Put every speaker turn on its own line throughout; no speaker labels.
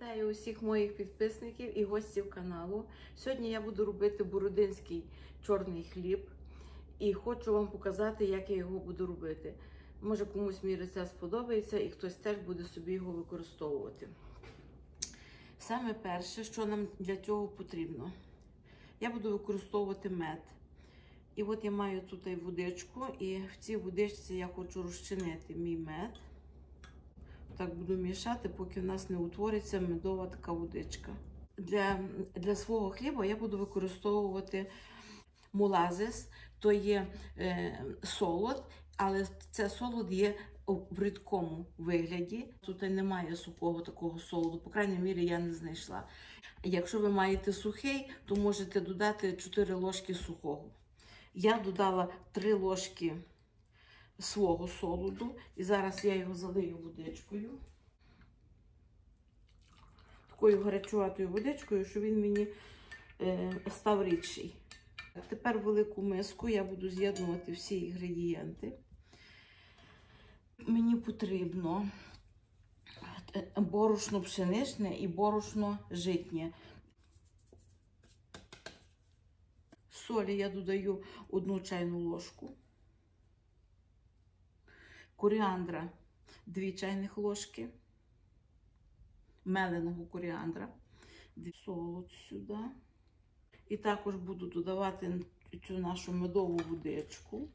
Вітаю усіх моїх підписників і гостів каналу. Сьогодні я буду робити бородинський чорний хліб і хочу вам показати, як я його буду робити. Може комусь мій рецепт сподобається і хтось теж буде собі його використовувати. Саме перше, що нам для цього потрібно, я буду використовувати мед. І от я маю тут і водичку, і в цій водичці я хочу розчинити мій мед. Так буду мішати, поки в нас не утвориться медова така водичка. Для свого хліба я буду використовувати молазес, то є солод, але це солод є в рідкому вигляді. Тут немає сухого такого солоду, по крайній мірі я не знайшла. Якщо ви маєте сухий, то можете додати 4 ложки сухого. Я додала 3 ложки свого солоду, і зараз я його залию водичкою. Такою гарячуватою водичкою, щоб він мені став рідший. Тепер в велику миску я буду з'єднувати всі інгредієнти. Мені потрібно борошно пшеничне і борошно житнє. Солі я додаю 1 чайну ложку. Коріандра 2 чайних ложки. Меленого коріандра. Солод сюди. І також буду додавати цю нашу медову водичку.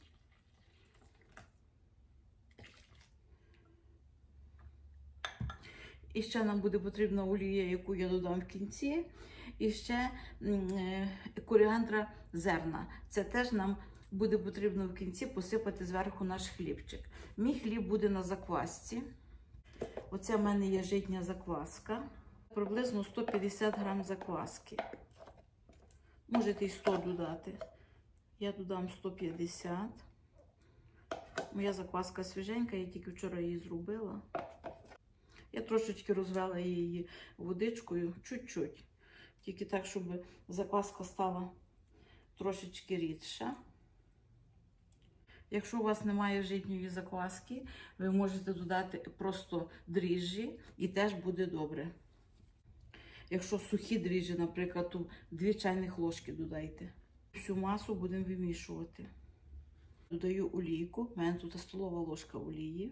І ще нам буде потрібна олія, яку я додам в кінці. І ще коріандра зерна. Це теж нам буде потрібно в кінці посипати зверху наш хлібчик. Мій хліб буде на заквасці. Оце в мене є житня закваска. Приблизно 150 грам закваски. Можете і 100 додати. Я додам 150. Моя закваска свіженька, я тільки вчора її зробила. Я трошечки розвела її водичкою, чуть-чуть. Тільки так, щоб закваска стала трошечки рідша. Якщо у вас немає житньої закваски, ви можете додати просто дріжджі і теж буде добре. Якщо сухі дріжджі, наприклад, то 2 чайних ложки додайте. Всю масу будемо вимішувати. Додаю олійку, в мене тут столова ложка олії.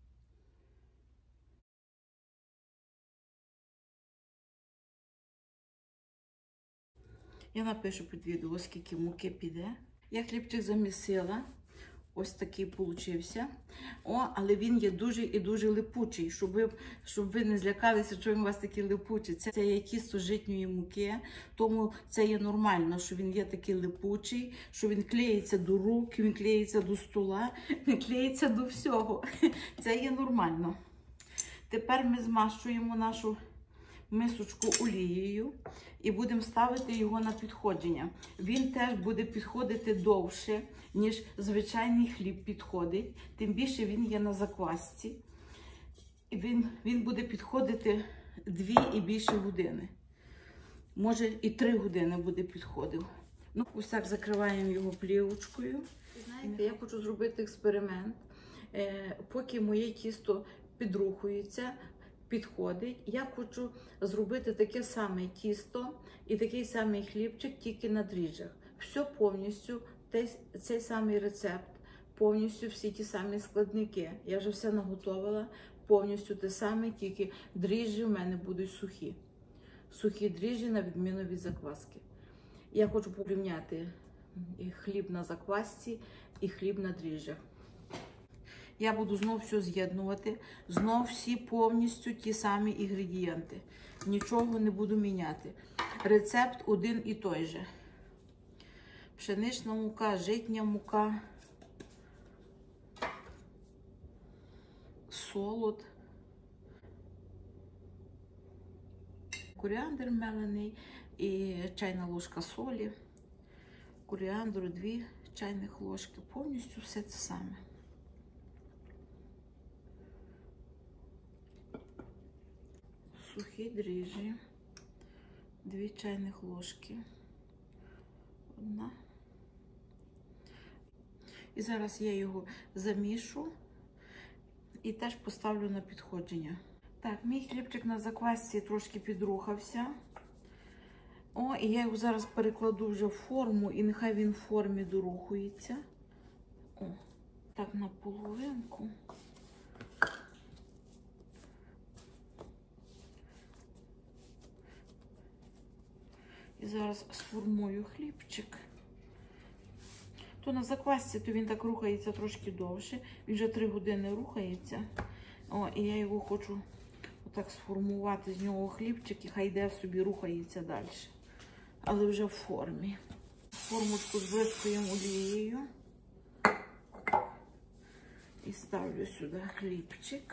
Я напишу під відео, скільки муки піде. Я хлібчик замісила. Ось такий получився. Але він є дуже і дуже липучий, щоб ви не злякалися, що він у вас такий липучий. Це є тісто житньої муки, тому це є нормально, що він є такий липучий, що він клеїться до рук, він клеїться до стола, він клеїться до всього. Це є нормально. Тепер ми змащуємо нашу мисочку олією і будемо ставити його на підходження. Він теж буде підходити довше, ніж звичайний хліб підходить. Тим більше він є на заквасці. Він буде підходити 2 і більше години. Може і 3 години буде підходив. Ось так закриваємо його плівочкою. Знаєте, я хочу зробити експеримент. Поки моє тісто підрухується, підходить, я хочу зробити таке саме тісто і такий самий хлібчик, тільки на дріжджах. Все повністю, цей самий рецепт, повністю всі ті самі складники. Я вже все наготовила, повністю те саме, тільки дріжджі в мене будуть сухі. Сухі дріжджі на відміну від закваски. Я хочу порівняти хліб на заквасці і хліб на дріжджах. Я буду знов все з'єднувати, знов всі повністю ті самі інгредієнти. Нічого не буду міняти. Рецепт один і той же. Пшенична мука, житня мука, солод, коріандр мелений і чайна ложка солі, коріандру 2 чайних ложки. Повністю все це саме. Сухі дріжджі, 2 чайних ложки, 1. І зараз я його замішу і теж поставлю на підходження. Так, мій хлібчик на заквасці трошки підрухався. О, і я його зараз перекладу вже в форму, і нехай він в формі дорухується. О, так на половинку. І зараз сформую хлібчик. То на заквасці, то він так рухається трошки довше. Він вже 3 години рухається. О, і я його хочу отак сформувати з нього хлібчик, і хай йде собі, рухається далі. Але вже в формі. Формочку збризкуємо олією. І ставлю сюди хлібчик.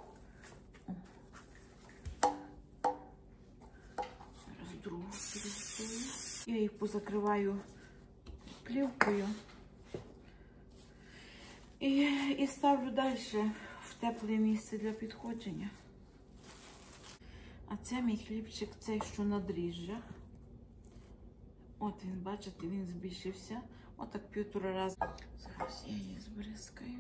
Зараз другу перестаю. Я їх позакриваю плівкою. І ставлю далі в тепле місце для підходження. А це мій хлібчик, цей, що на дріжджах. От він, бачите, він збільшився. Отак 1,5 рази. Зараз я їх збризкаю.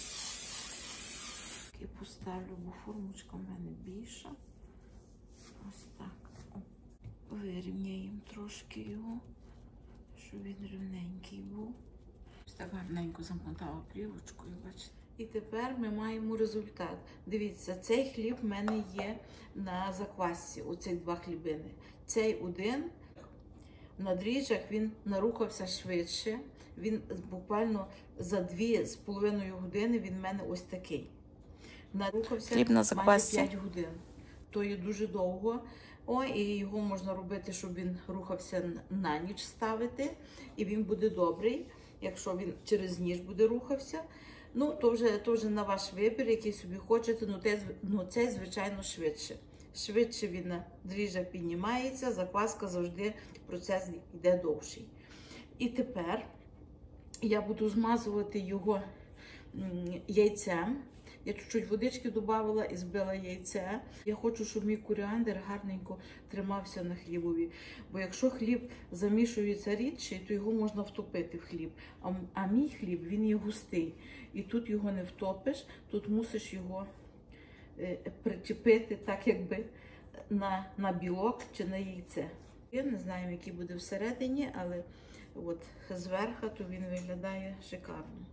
І поставлю, бо формочка в мене більша. Ось так. Вирівняємо трошки його, щоб він рівненький був. Ось так гарненько замотала плівочкою, бачите. І тепер ми маємо результат. Дивіться, цей хліб в мене є на заквасці, оці 2 хлібини. Цей один на дріжджах, він нарухався швидше. Він буквально за 2,5 години він в мене ось такий. Нарухався
хліб на заквасці.
майже 5 годин. То є дуже довго. О, і його можна робити, щоб він рухався на ніч ставити. І він буде добрий. Якщо він через ніч буде рухався, ну, то вже на ваш вибір, який собі хочете, цей, звичайно, швидше. Швидше він на дріжджах піднімається, закваска завжди, процес йде довший. І тепер я буду змазувати його яйцем. Я чуть-чуть водички додавала і збила яйце. Я хочу, щоб мій коріандр гарненько тримався на хлібові. Бо якщо хліб замішується рідше, то його можна втопити в хліб. А мій хліб, він є густий. І тут його не втопиш, тут мусиш його причепити так, якби на білок чи на яйце. Я не знаю, який буде всередині, але от зверху то він виглядає шикарно.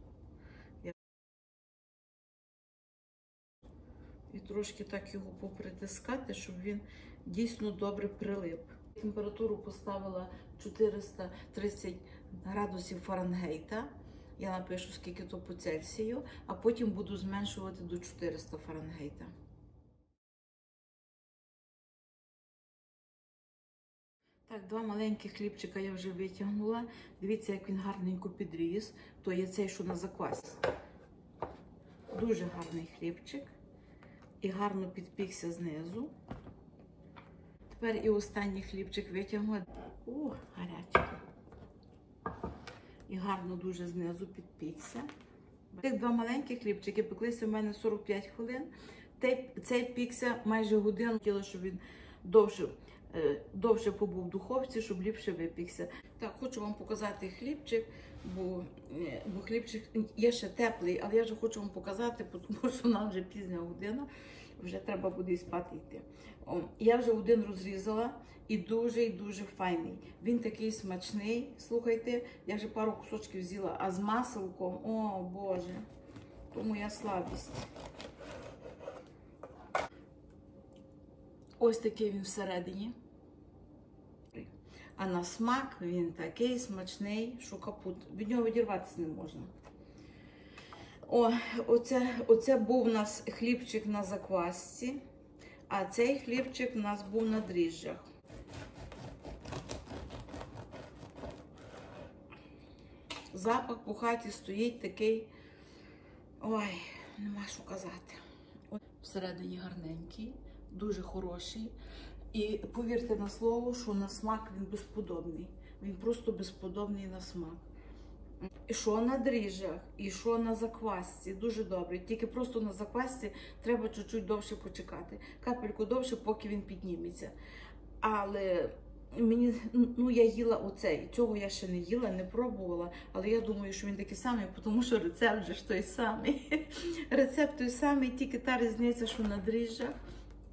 І трошки так його попритискати, щоб він дійсно добре прилип. Температуру поставила 430 градусів Фаренгейта. Я напишу, скільки то по Цельсію, а потім буду зменшувати до 400 Фаренгейта. Так, 2 маленькі хлібчика я вже витягнула. Дивіться, як він гарненько підріс. То є цей, що на заквасці. Дуже гарний хлібчик. І гарно підпікся знизу. Тепер і останній хлібчик витягнула. О, гарячий. І гарно дуже знизу підпікся. Тих 2 маленькі хлібчики пеклися в мене 45 хвилин. Цей пікся майже годину. Хотіла, щоб він довше побув в духовці, щоб ліпше випікся. Так, хочу вам показати хлібчик, бо хлібчик є ще теплий, але я вже хочу вам показати, тому що нам вже пізня година, вже треба буде і спати йти. Я вже один розрізала і дуже файний. Він такий смачний, слухайте, я вже пару кусочків взяла, а з маселком, о Боже, то моя слабість. Ось такий він всередині. А на смак він такий смачний, що капут. Від нього відірватися не можна. Оце був у нас хлібчик на заквасці, а цей хлібчик у нас був на дріжджах. Запах по хаті стоїть такий, ой, нема що казати. Всередині гарненький, дуже хороший. І повірте на слово, що на смак він безподобний. Він просто безподобний на смак. І що на дріжджах, і що на заквасці. Дуже добре. Тільки просто на заквасці треба чуть-чуть довше почекати. Капельку довше, поки він підніметься. Але мені, я їла оцей. Цього я ще не їла, не пробувала. Але я думаю, що він такий самий, тому що рецепт же ж той самий. Рецепт той самий, тільки та різниця, що на дріжджах.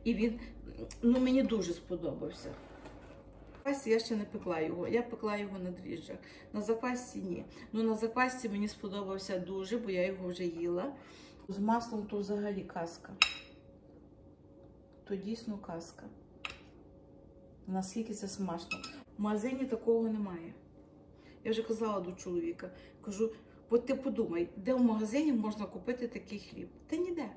І він, мені дуже сподобався. На заквасці я ще не пекла його, я пекла його на дріжджах. На заквасці ні. На заквасці мені сподобався дуже, бо я його вже їла. З маслом то взагалі казка. То дійсно казка. Наскільки це смачно. В магазині такого немає. Я вже казала до чоловіка, кажу, от ти подумай, де в магазині можна купити такий хліб? Та ніде.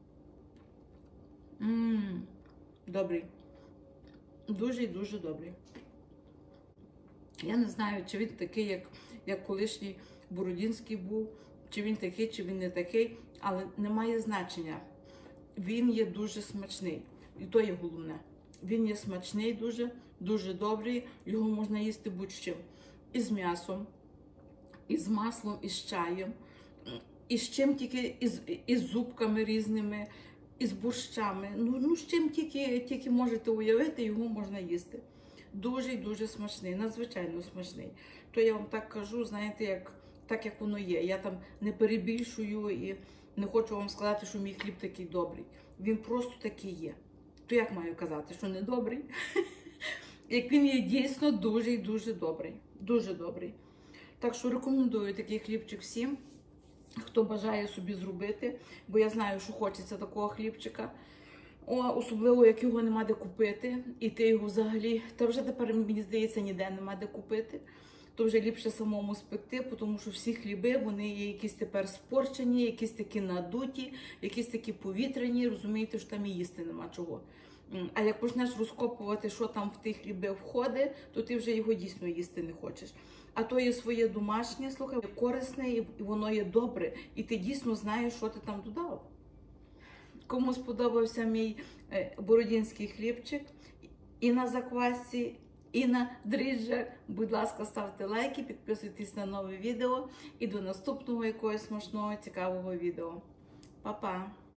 Добрий. Дуже і дуже добрий. Я не знаю, чи він такий, як колишній Бородінський був, чи він такий, чи він не такий, але немає значення. Він є дуже смачний. І то є головне. Він є смачний дуже, дуже добрий, його можна їсти будь-чим. І з м'ясом, і з маслом, і з чаєм, і з чим тільки, і з зубками різними, і з борщами. З чим тільки можете уявити, його можна їсти. Дуже і дуже смачний, надзвичайно смачний. То я вам так кажу, знаєте, так як воно є. Я там не перебільшую і не хочу вам сказати, що мій хліб такий добрий. Він просто такий є. То як маю казати, що не добрий? Як він є дійсно дуже і дуже добрий. Дуже добрий. Так що рекомендую такий хлібчик всім, хто бажає собі зробити, бо я знаю, що хочеться такого хлібчика. Особливо, як його нема де купити, і ти його взагалі, та вже тепер, мені здається, ніде нема де купити, то вже ліпше самому спекти, тому що всі хліби, вони є якісь тепер спорчені, якісь такі надуті, якісь такі повітряні, розумієте, що там і їсти нема чого. А як почнеш розкопувати, що там в ті хліби входить, то ти вже його дійсно їсти не хочеш. А то є своє домашнє, слухай, корисне, і воно є добре, і ти дійсно знаєш, що ти там додав. Кому сподобався мій бородінський хлібчик і на заквасці, і на дріжджах, будь ласка, ставте лайки, підписуйтесь на нове відео і до наступного якогось смачного, цікавого відео. Па-па!